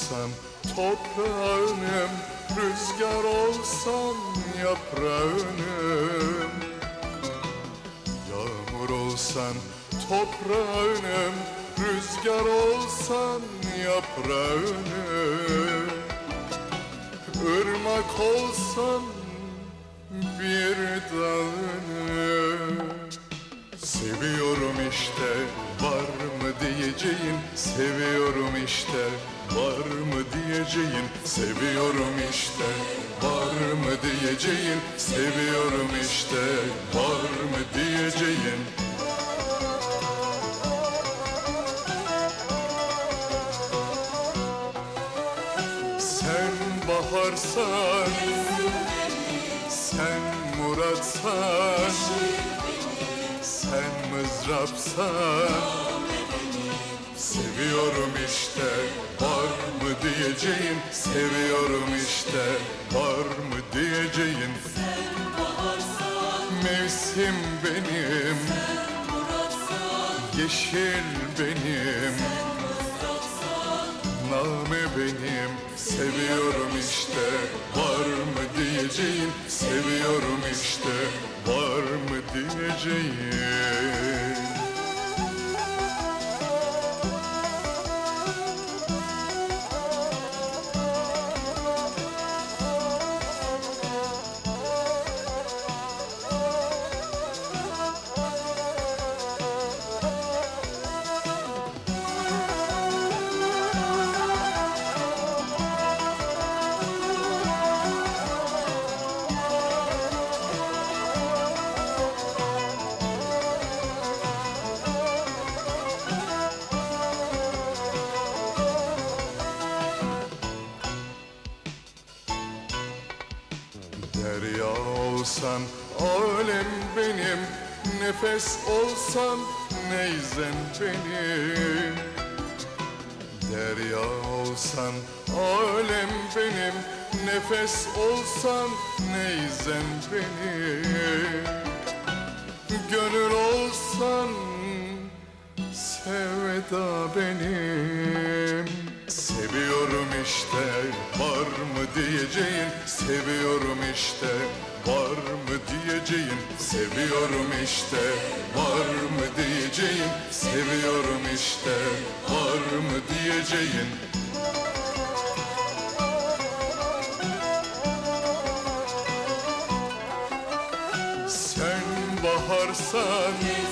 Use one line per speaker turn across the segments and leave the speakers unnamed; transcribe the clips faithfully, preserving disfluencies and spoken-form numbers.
olsan toprağınım, rüzgar olsan yaprağınım. Yağmur olsan toprağınım, rüzgar olsan yaprağınım. Irmak olsan bir dalını. Seviyorum işte, var mı diyeceğin? Seviyorum işte, var mı diyeceğin? Seviyorum işte, var mı diyeceğin? Seviyorum işte, var mı diyeceğin? Sen baharsan, sen muratsan, sen mızrapsan, seviyorum işte, var mı diyeceğin? Seviyorum işte, var mı diyeceğin?
Sen baharsan,
mevsim benim,
sen muratsan,
yeşil benim,
mızrapsan,
name benim. Seviyorum işte, var mı diyeceğin? Seviyorum işte, var mı diyeceğin? Derya olsan alem benim, nefes olsan neyzen benim. Derya olsan alem benim, nefes olsan neyzen benim. Gönül olsan sevda benim. Seviyorum işte, var mı diyeceğin? Seviyorum işte, var mı diyeceğin? Seviyorum işte, var mı diyeceğin? Seviyorum işte, var mı diyeceğin? Sen baharsan,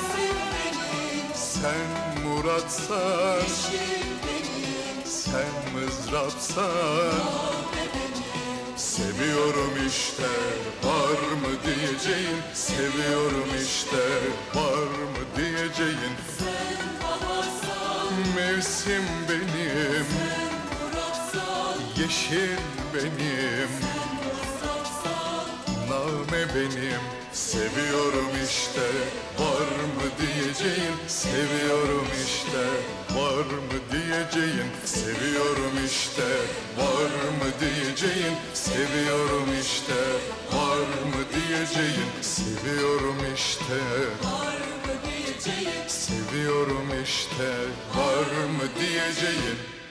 sen muratsan, sen mızrapsan, seviyorum işte, var mı diyeceğin? Seviyorum işte, var mı diyeceğin?
sen baharsan,
Mevsim benim,
sen muratsan,
yeşil benim,
mızrapsan,
name benim. Seviyorum işte, var mı diyeceğin? Seviyorum işte, var mı diyeceğin? Seviyorum işte, var mı diyeceğin? Seviyorum işte, var mı diyeceğin? Seviyorum işte,
var mı diyeceğin?
seviyorum işte, var mı diyeceğin?